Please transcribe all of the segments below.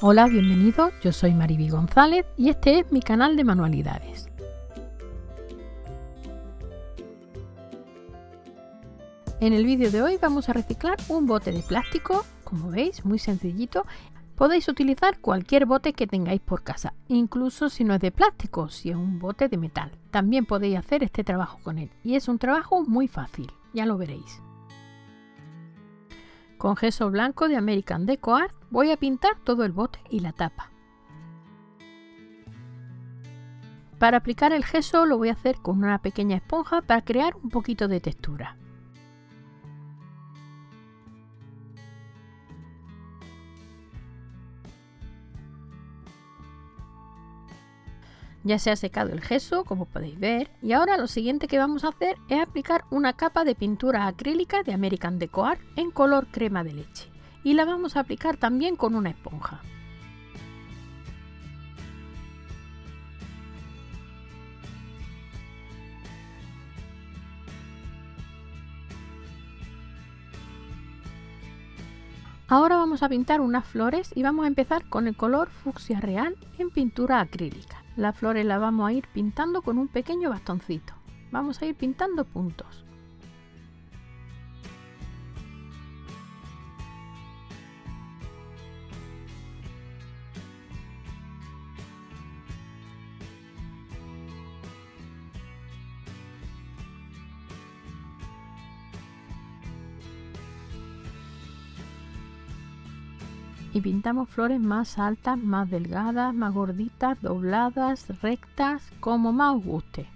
Hola, bienvenidos, yo soy Mariby González y este es mi canal de manualidades. En el vídeo de hoy vamos a reciclar un bote de plástico, como veis, muy sencillito. Podéis utilizar cualquier bote que tengáis por casa, incluso si no es de plástico, si es un bote de metal. También podéis hacer este trabajo con él y es un trabajo muy fácil, ya lo veréis. Con gesso blanco de American Deco Art voy a pintar todo el bote y la tapa. Para aplicar el gesso lo voy a hacer con una pequeña esponja para crear un poquito de textura. Ya se ha secado el gesso, como podéis ver, y ahora lo siguiente que vamos a hacer es aplicar una capa de pintura acrílica de American Deco Art en color crema de leche, y la vamos a aplicar también con una esponja. Ahora vamos a pintar unas flores y vamos a empezar con el color fucsia real en pintura acrílica. Las flores las vamos a ir pintando con un pequeño bastoncito. Vamos a ir pintando puntos. Y pintamos flores más altas, más delgadas, más gorditas, dobladas, rectas, como más os guste.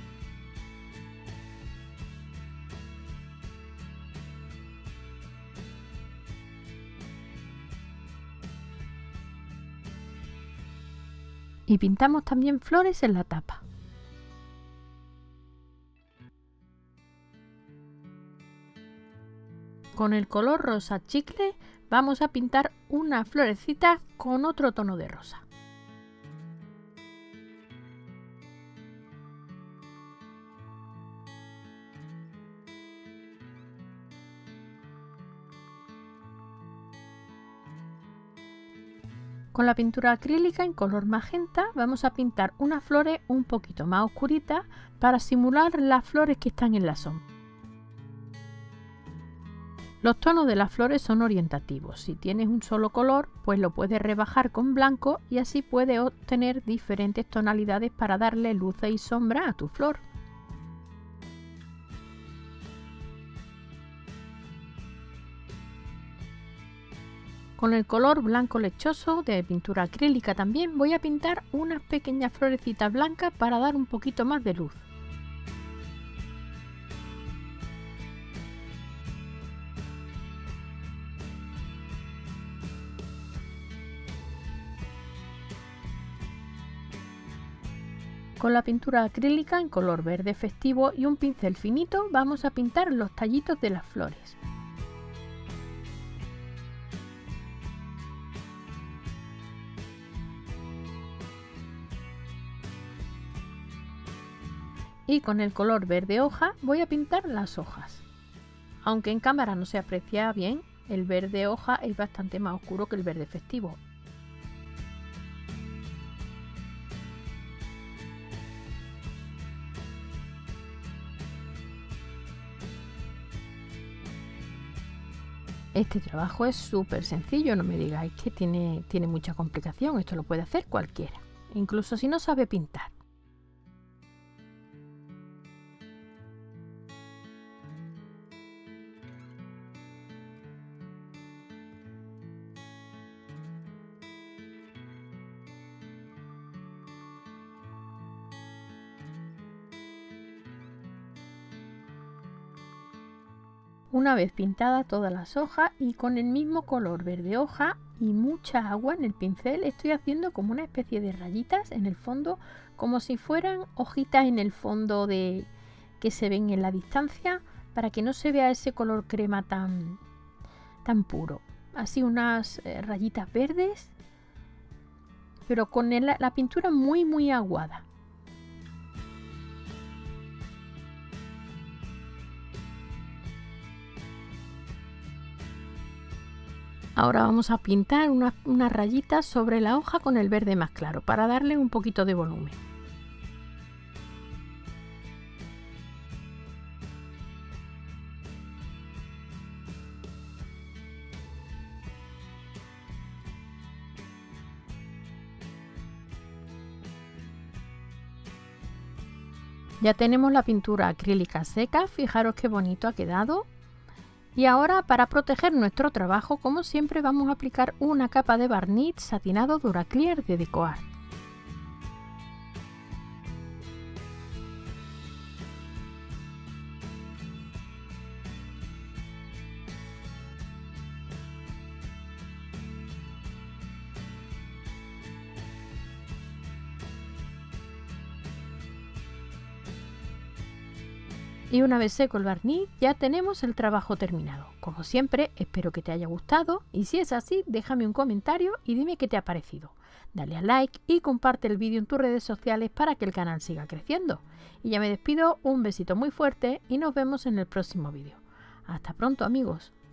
Y pintamos también flores en la tapa. Con el color rosa chicle vamos a pintar una florecita con otro tono de rosa. Con la pintura acrílica en color magenta vamos a pintar unas flores un poquito más oscuritas para simular las flores que están en la sombra. Los tonos de las flores son orientativos. Si tienes un solo color, pues lo puedes rebajar con blanco y así puedes obtener diferentes tonalidades para darle luces y sombra a tu flor. Con el color blanco lechoso de pintura acrílica también voy a pintar unas pequeñas florecitas blancas para dar un poquito más de luz. Con la pintura acrílica en color verde festivo y un pincel finito vamos a pintar los tallitos de las flores. Y con el color verde hoja voy a pintar las hojas. Aunque en cámara no se aprecia bien, el verde hoja es bastante más oscuro que el verde festivo. Este trabajo es súper sencillo, no me digáis que tiene mucha complicación, esto lo puede hacer cualquiera, incluso si no sabe pintar. Una vez pintadas todas las hojas y con el mismo color verde hoja y mucha agua en el pincel, estoy haciendo como una especie de rayitas en el fondo, como si fueran hojitas en el fondo que se ven en la distancia, para que no se vea ese color crema tan puro. Así unas rayitas verdes, pero con la pintura muy aguada. Ahora vamos a pintar unas rayitas sobre la hoja con el verde más claro para darle un poquito de volumen. Ya tenemos la pintura acrílica seca, fijaros qué bonito ha quedado. Y ahora, para proteger nuestro trabajo, como siempre, vamos a aplicar una capa de barniz satinado Duraclear de DecoArt. Y una vez seco el barniz, ya tenemos el trabajo terminado. Como siempre, espero que te haya gustado y si es así, déjame un comentario y dime qué te ha parecido. Dale a like y comparte el vídeo en tus redes sociales para que el canal siga creciendo. Y ya me despido, un besito muy fuerte y nos vemos en el próximo vídeo. Hasta pronto, amigos.